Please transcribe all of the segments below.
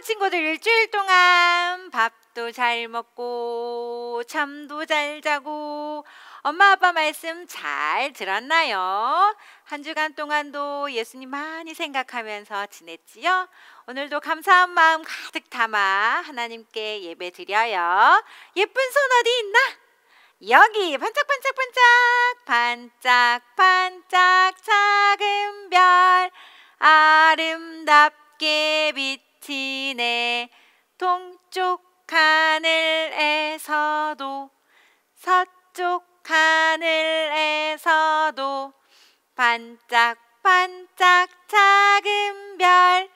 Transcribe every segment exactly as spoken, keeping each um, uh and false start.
친구들 일주일 동안 밥도 잘 먹고 잠도 잘 자고 엄마 아빠 말씀 잘 들었나요? 한 주간 동안도 예수님 많이 생각하면서 지냈지요? 오늘도 감사한 마음 가득 담아 하나님께 예배 드려요. 예쁜 손 어디 있나? 여기 반짝반짝반짝 반짝반짝 작은 별 아름답게 비치네. 동쪽 하늘에서도 서쪽 하늘에서도 반짝반짝 작은 별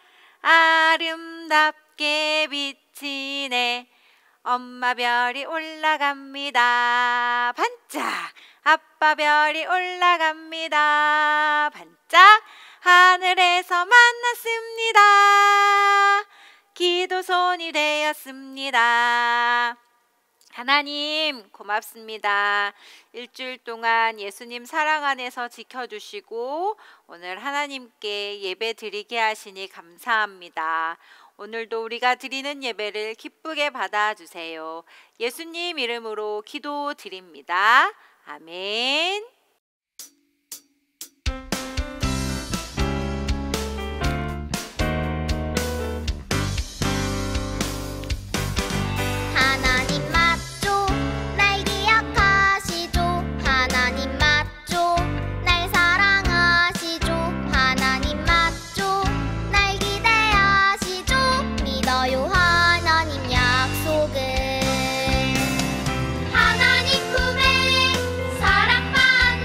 아름답게 비치네. 엄마 별이 올라갑니다. 반짝. 아빠 별이 올라갑니다. 반짝. 하늘에서 만났습니다. 기도손이 되었습니다. 하나님 고맙습니다. 일주일 동안 예수님 사랑 안에서 지켜주시고 오늘 하나님께 예배 드리게 하시니 감사합니다. 오늘도 우리가 드리는 예배를 기쁘게 받아주세요. 예수님 이름으로 기도드립니다. 아멘. 하나님 맞죠? 날 기억하시죠? 하나님 맞죠? 날 사랑하시죠? 하나님 맞죠? 날 기대하시죠? 믿어요 하나님 약속을. 하나님 품에 사랑받아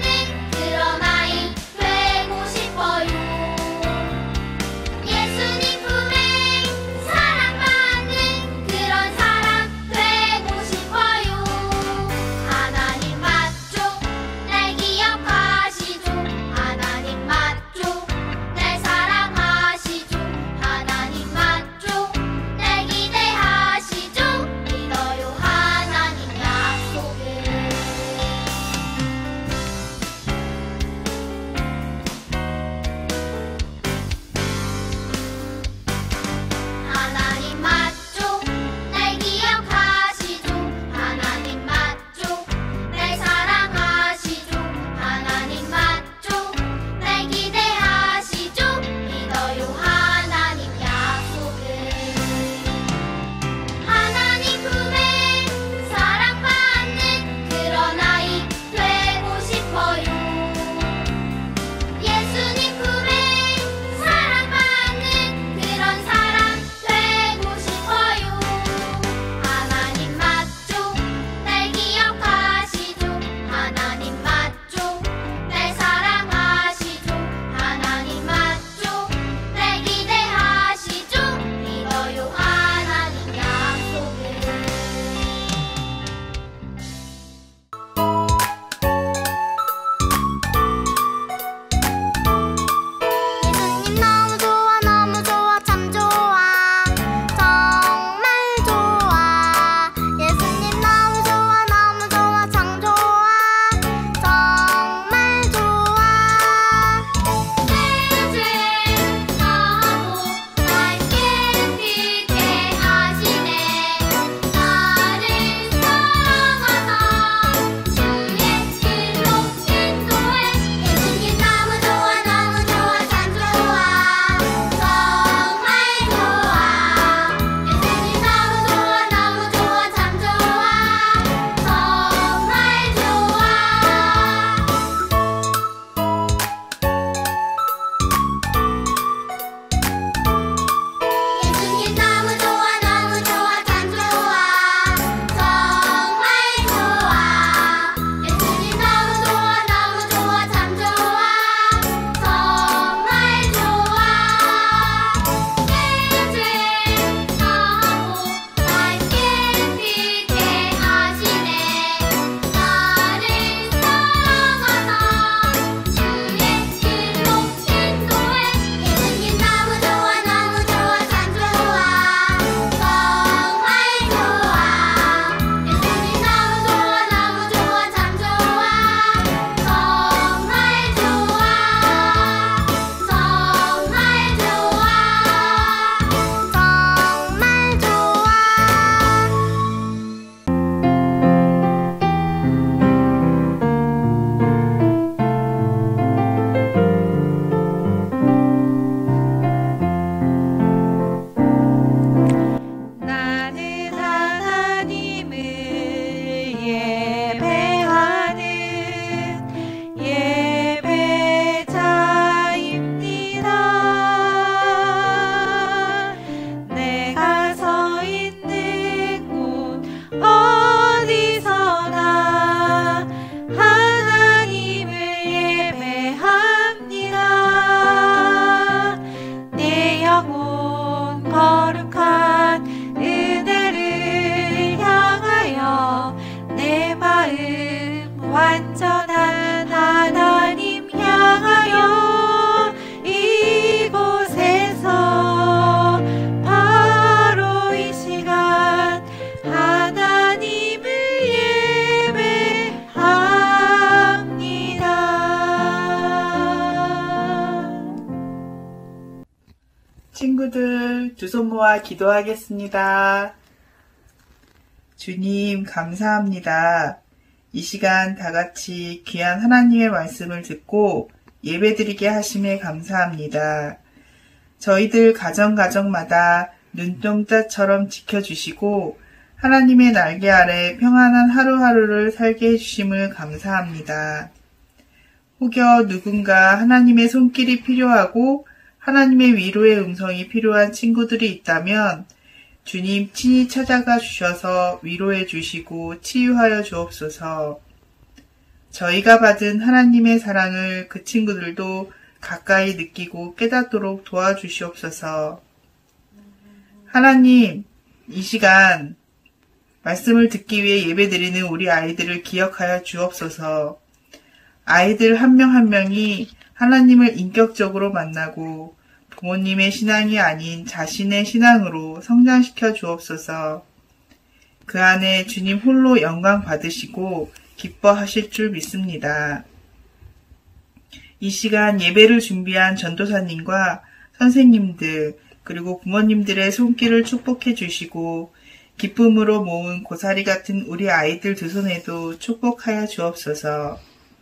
친구들, 두 손 모아 기도하겠습니다. 주님, 감사합니다. 이 시간 다 같이 귀한 하나님의 말씀을 듣고 예배드리게 하심에 감사합니다. 저희들 가정가정마다 눈동자처럼 지켜주시고 하나님의 날개 아래 평안한 하루하루를 살게 해주심을 감사합니다. 혹여 누군가 하나님의 손길이 필요하고 하나님의 위로의 음성이 필요한 친구들이 있다면 주님 친히 찾아가 주셔서 위로해 주시고 치유하여 주옵소서. 저희가 받은 하나님의 사랑을 그 친구들도 가까이 느끼고 깨닫도록 도와주시옵소서. 하나님, 이 시간 말씀을 듣기 위해 예배드리는 우리 아이들을 기억하여 주옵소서. 아이들 한 명 한 명이 하나님을 인격적으로 만나고 부모님의 신앙이 아닌 자신의 신앙으로 성장시켜 주옵소서. 그 안에 주님 홀로 영광 받으시고 기뻐하실 줄 믿습니다. 이 시간 예배를 준비한 전도사님과 선생님들 그리고 부모님들의 손길을 축복해 주시고 기쁨으로 모은 고사리 같은 우리 아이들 두 손에도 축복하여 주옵소서.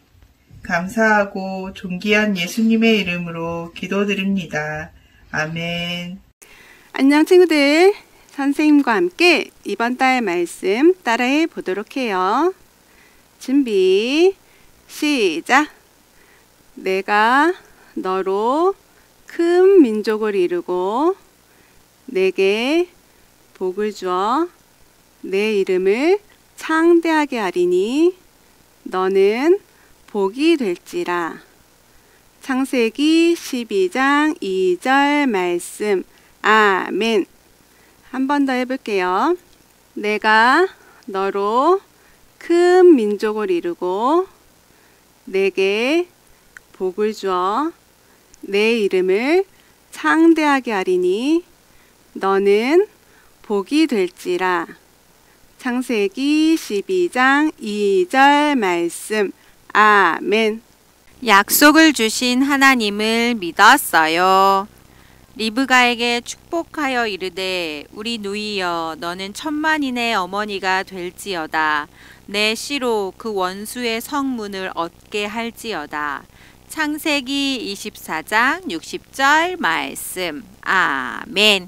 감사하고 존귀한 예수님의 이름으로 기도드립니다. 아멘. 안녕 친구들. 선생님과 함께 이번 달 말씀 따라해 보도록 해요. 준비, 시작. 내가 너로 큰 민족을 이루고 내게 복을 주어 내 이름을 창대하게 하리니 너는 복이 될지라. 창세기 십이 장 이 절 말씀. 아멘. 한 번 더 해볼게요. 내가 너로 큰 민족을 이루고 내게 복을 주어 내 이름을 창대하게 하리니 너는 복이 될지라. 창세기 십이 장 이 절 말씀. 아멘. 약속을 주신 하나님을 믿었어요. 리브가에게 축복하여 이르되 우리 누이여 너는 천만인의 어머니가 될지어다. 내 씨로 그 원수의 성문을 얻게 할지어다. 창세기 이십사 장 육십 절 말씀. 아멘.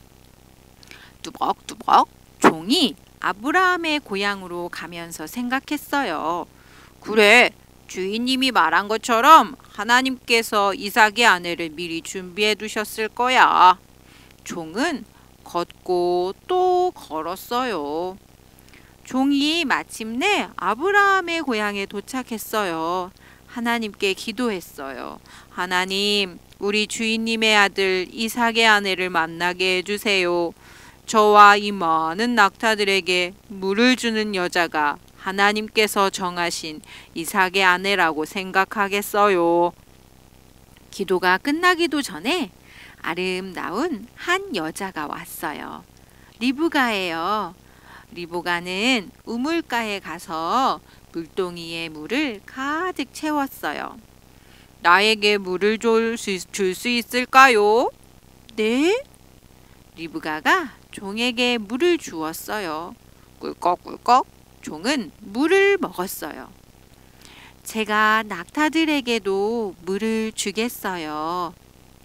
뚜벅뚜벅 종이 아브라함의 고향으로 가면서 생각했어요. 그래, 주인님이 말한 것처럼 하나님께서 이삭의 아내를 미리 준비해 두셨을 거야. 종은 걷고 또 걸었어요. 종이 마침내 아브라함의 고향에 도착했어요. 하나님께 기도했어요. 하나님, 우리 주인님의 아들 이삭의 아내를 만나게 해주세요. 저와 이 많은 낙타들에게 물을 주는 여자가 하나님께서 정하신 이삭의 아내라고 생각하겠어요. 기도가 끝나기도 전에 아름다운 한 여자가 왔어요. 리브가예요. 리브가는 우물가에 가서 물동이에 물을 가득 채웠어요. 나에게 물을 줄 수 있을까요? 네? 리브가가 종에게 물을 주었어요. 꿀꺽꿀꺽 종은 물을 먹었어요. 제가 낙타들에게도 물을 주겠어요.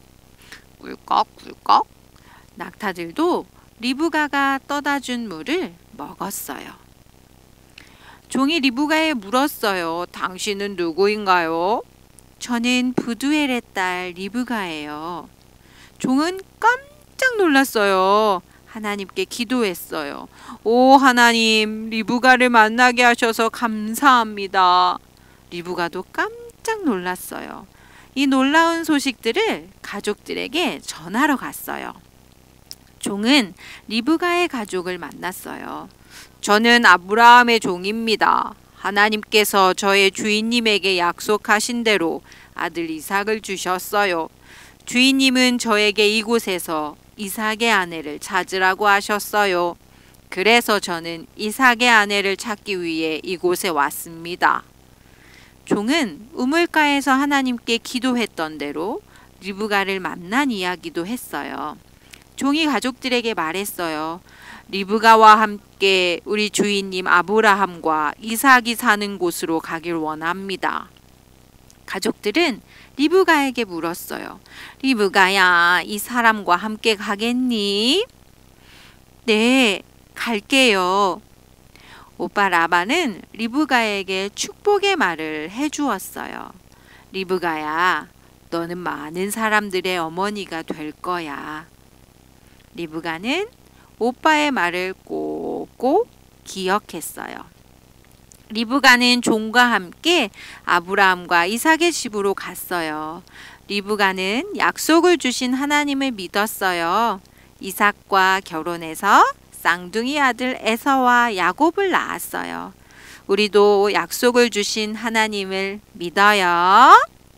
꿀꺽꿀꺽 낙타들도 리브가가 떠다 준 물을 먹었어요. 종이 리브가에 물었어요. 당신은 누구인가요? 저는 부두엘의 딸 리브가예요. 종은 깜짝 놀랐어요. 하나님께 기도했어요. 오 하나님, 리브가를 만나게 하셔서 감사합니다. 리브가도 깜짝 놀랐어요. 이 놀라운 소식들을 가족들에게 전하러 갔어요. 종은 리브가의 가족을 만났어요. 저는 아브라함의 종입니다. 하나님께서 저의 주인님에게 약속하신 대로 아들 이삭을 주셨어요. 주인님은 저에게 이곳에서 이삭의 아내를 찾으라고 하셨어요. 그래서 저는 이삭의 아내를 찾기 위해 이곳에 왔습니다. 종은 우물가에서 하나님께 기도했던 대로 리브가를 만난 이야기도 했어요. 종이 가족들에게 말했어요. 리브가와 함께 우리 주인님 아브라함과 이삭이 사는 곳으로 가길 원합니다. 가족들은 리브가에게 물었어요. 리브가야, 이 사람과 함께 가겠니? 네, 갈게요. 오빠 라반은 리브가에게 축복의 말을 해주었어요. 리브가야, 너는 많은 사람들의 어머니가 될 거야. 리브가는 오빠의 말을 꼭꼭 기억했어요. 리브가는 종과 함께 아브라함과 이삭의 집으로 갔어요. 리브가는 약속을 주신 하나님을 믿었어요. 이삭과 결혼해서 쌍둥이 아들 에서와 야곱을 낳았어요. 우리도 약속을 주신 하나님을 믿어요.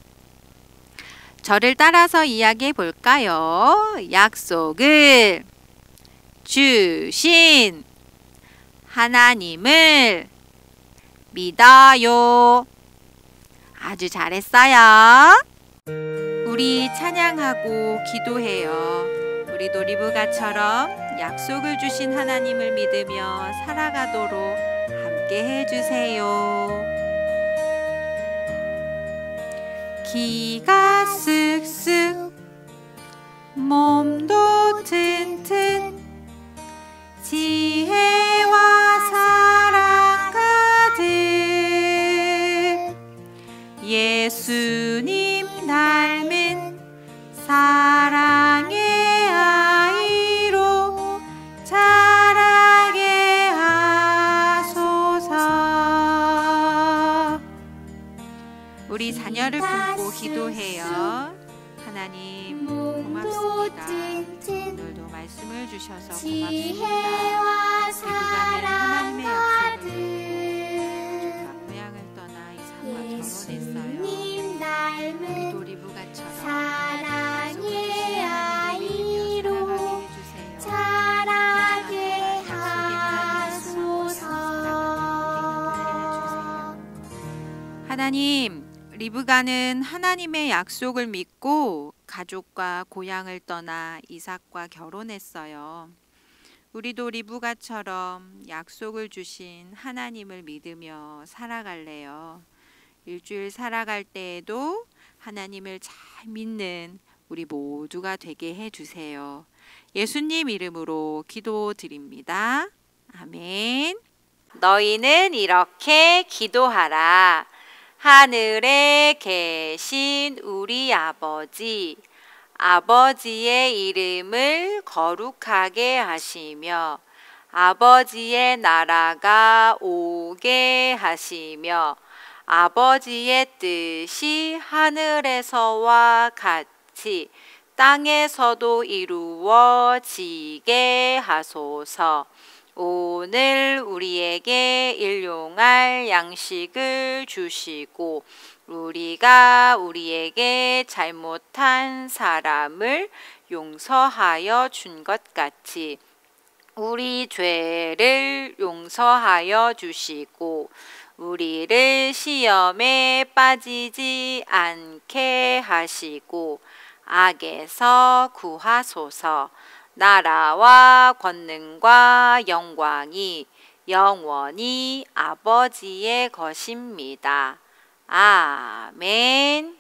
저를 따라서 이야기해 볼까요? 약속을 주신 하나님을 믿어요. 아주 잘했어요. 우리 찬양하고 기도해요. 우리도 리브가처럼 약속을 주신 하나님을 믿으며 살아가도록 함께 해주세요. 기가 쓱쓱 몸도 튼튼 지혜와 사랑 가득 예수님 닮은 사랑의 아이로 자라게 하소서. 우리 자녀를 품고 기도해요. 하나님 고맙습니다. 오늘도 말씀을 주셔서 고맙습니다. 리브가는 하나님의 약속을 종과 고향을 떠나 이삭과 결혼했어요. 우리도 리브가처럼 사랑의 아이로 살아가게 해주세요. 자라게 하소서. 하나님, 리브가는 하나님의 약속을 믿고 가족과 고향을 떠나 이삭과 결혼했어요. 우리도 리브가처럼 약속을 주신 하나님을 믿으며 살아갈래요. 일주일 살아갈 때에도 하나님을 잘 믿는 우리 모두가 되게 해주세요. 예수님 이름으로 기도드립니다. 아멘. 너희는 이렇게 기도하라. 하늘에 계신 우리 아버지, 아버지의 이름을 거룩하게 하시며 아버지의 나라가 오게 하시며 아버지의 뜻이 하늘에서와 같이 땅에서도 이루어지게 하소서. 오늘 우리에게 일용할 양식을 주시고 우리가 우리에게 잘못한 사람을 용서하여 준 것 같이 우리 죄를 용서하여 주시고 우리를 시험에 빠지지 않게 하시고 악에서 구하소서. 나라와 권능과 영광이 영원히 아버지의 것입니다. 아멘.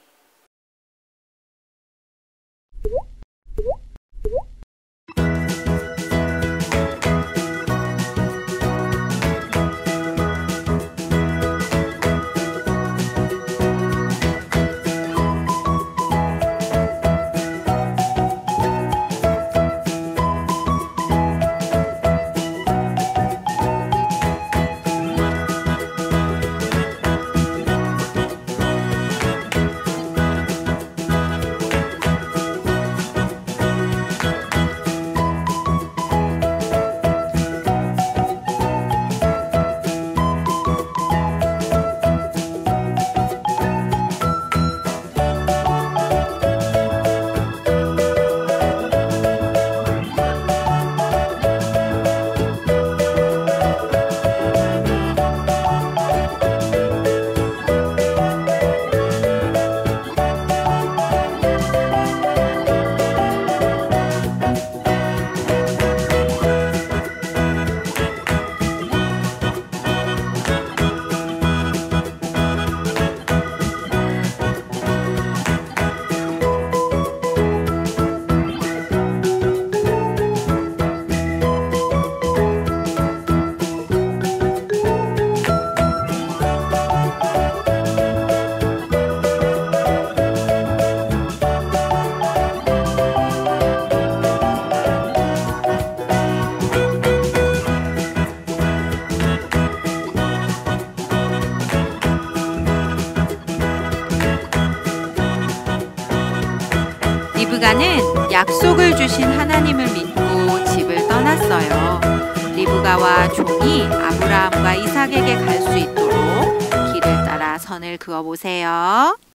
리브가는 약속을 주신 하나님을 믿고 집을 떠났어요. 리브가와 종이 아브라함과 이삭에게 갈 수 있도록 길을 따라 선을 그어 보세요.